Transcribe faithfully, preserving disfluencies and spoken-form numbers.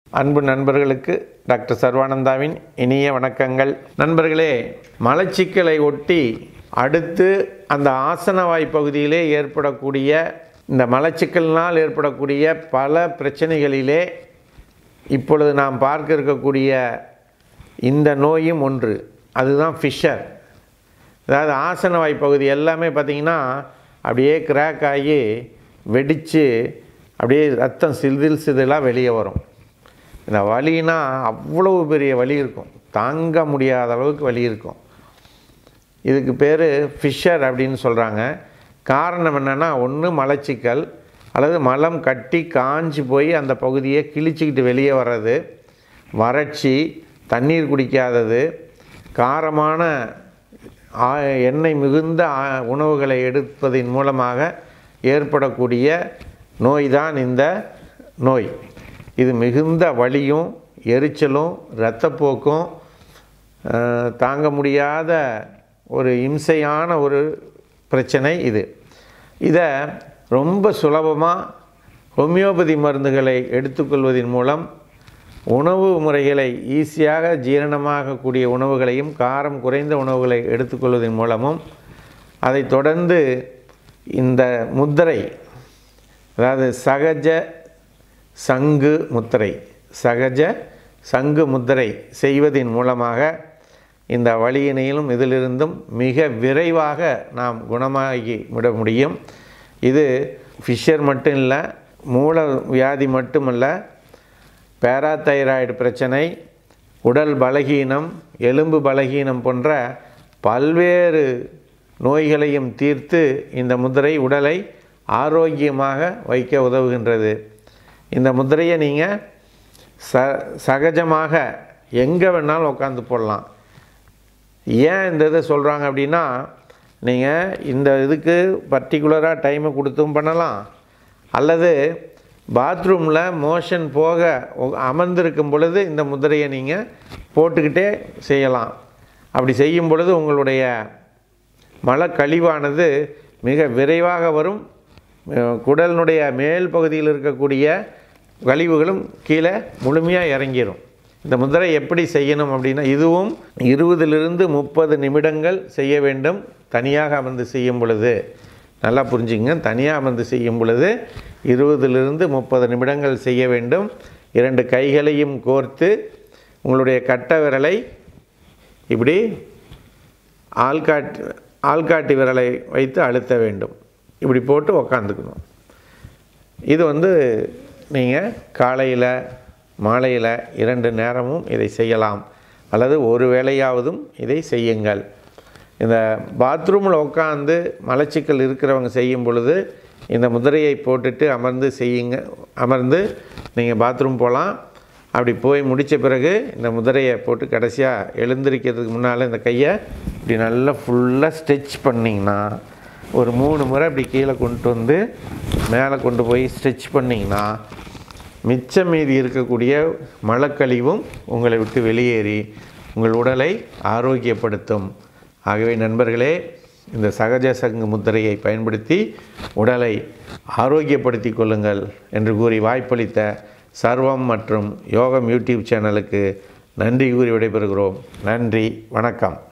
அன்பு நண்பர்களுக்கு டாக்டர் சர்வானந்தாவின் இனிய வணக்கங்கள். நண்பர்களே, மலச்சிக்கலை ஒட்டி அடுத்து அந்த ஆசனவாய் பகுதியிலே ஏற்படக்கூடிய இந்த மலச்சிக்கலினால் ஏற்படக்கூடிய பல பிரச்சனைகளிலே இப்பொழுது நாம் பார்க்க இருக்கக்கூடிய இந்த நோயும் ஒன்று. அதுதான் ஃபிஷர். அதாவது ஆசனவாய் பகுதி எல்லாமே பார்த்திங்கன்னா அப்படியே கிராக் ஆகி வெடித்து அப்படியே ரத்தம் சிதில் சிதிலாக வெளியே வரும். இந்த வலினா அவ்வளவு பெரிய வலி இருக்கும், தாங்க முடியாத அளவுக்கு வலி இருக்கும். இதுக்கு பேர் ஃபிஷர் அப்படின்னு சொல்கிறாங்க. காரணம் என்னென்னா, ஒன்று மலச்சிக்கல் அல்லது மலம் கட்டி காஞ்சி போய் அந்த பகுதியை கிழிச்சிக்கிட்டு வெளியே வர்றது, வறட்சி, தண்ணீர் குடிக்காதது, காரமான எண்ணெய் மிகுந்த உணவுகளை எடுப்பதன் மூலமாக ஏற்படக்கூடிய நோய் தான் இந்த நோய். இது மிகுந்த வலியும் எரிச்சலும் இரத்தப்போக்கும் தாங்க முடியாத ஒரு இம்சையான ஒரு பிரச்சனை இது. இதை ரொம்ப சுலபமாக ஹோமியோபதி மருந்துகளை எடுத்துக்கொள்வதன் மூலம் உணவு முறைகளை ஈஸியாக ஜீரணமாகக்கூடிய உணவுகளையும் காரம் குறைந்த உணவுகளை எடுத்துக்கொள்வதன் மூலமும் அதை தொடர்ந்து இந்த முத்திரை, அதாவது சகஜ சங்கு முத்திரை சகஜ சங்கு முத்திரை செய்வதன் மூலமாக இந்த வலியினையிலும் இதிலிருந்தும் மிக விரைவாக நாம் குணமாகி விட முடியும். இது ஃபிஷர் மட்டும் இல்லை, மூல வியாதி மட்டுமல்ல, பேராதைராய்டு பிரச்சனை, உடல் பலகீனம், எலும்பு பலகீனம் போன்ற பல்வேறு நோய்களையும் தீர்த்து இந்த முத்திரை உடலை ஆரோக்கியமாக வைக்க உதவுகின்றது. இந்த முத்திரையை நீங்கள் ச சகஜமாக எங்கே வேணாலும் உட்காந்து போடலாம். ஏன் இந்த இதை சொல்கிறாங்க அப்படின்னா, நீங்கள் இந்த இதுக்கு பர்டிகுலராக டைமை கொடுத்தும் பண்ணலாம், அல்லது பாத்ரூமில் மோஷன் போக அமர்ந்திருக்கும் பொழுது இந்த முத்திரையை நீங்கள் போட்டுக்கிட்டே செய்யலாம். அப்படி செய்யும் பொழுது உங்களுடைய மலக்கழிவானது மிக விரைவாக வரும். குடலினுடைய மேல் பகுதியில் இருக்கக்கூடிய கழிவுகளும் கீழே முழுமையாக இறங்கிடும். இந்த முத்திரை எப்படி செய்யணும் அப்படின்னா, இதுவும் இருபதிலிருந்து முப்பது நிமிடங்கள் செய்ய வேண்டும். தனியாக அமர்ந்து செய்யும் பொழுது, நல்லா புரிஞ்சுங்க, தனியாக அமர்ந்து செய்யும் பொழுது இருபதிலிருந்து முப்பது நிமிடங்கள் செய்ய வேண்டும். இரண்டு கைகளையும் கோர்த்து உங்களுடைய கட்டை விரலை இப்படி ஆள்காட்டி ஆள்காட்டி விரலை வைத்து அழுத்த வேண்டும். இப்படி போட்டு உக்காந்துக்கணும். இது வந்து நீங்கள் காலையில் மாலையில் இரண்டு நேரமும் இதை செய்யலாம், அல்லது ஒரு வேளையாவதும் இதை செய்யுங்கள். இந்த பாத்ரூமில் உட்காந்து மலச்சிக்கல் இருக்கிறவங்க செய்யும் பொழுது இந்த முதிரையை போட்டுட்டு அமர்ந்து செய்யுங்க. அமர்ந்து நீங்கள் பாத்ரூம் போகலாம். அப்படி போய் முடித்த பிறகு இந்த முதிரையை போட்டு கடைசியாக எழுந்திருக்கிறதுக்கு முன்னால் இந்த கையை இப்படி நல்லா ஃபுல்லாக ஸ்ட்ரெச் பண்ணிங்கன்னா, ஒரு மூணு முறை இப்படி கீழே கொண்டு வந்து மேலே கொண்டு போய் ஸ்ட்ரெச் பண்ணிங்கன்னா மிச்சம் மீதி இருக்கக்கூடிய மலக்கழிவும் உங்களை விட்டு வெளியேறி உங்கள் உடலை ஆரோக்கியப்படுத்தும். ஆகவே நண்பர்களே, இந்த சகஜ சங்கு முத்திரையை பயன்படுத்தி உடலை ஆரோக்கியப்படுத்தி கொள்ளுங்கள் என்று கூறி வாய்ப்பளித்த சர்வம் மற்றும் யோகம் யூடியூப் சேனலுக்கு நன்றி கூறி விடைபெறுகிறோம். நன்றி, வணக்கம்.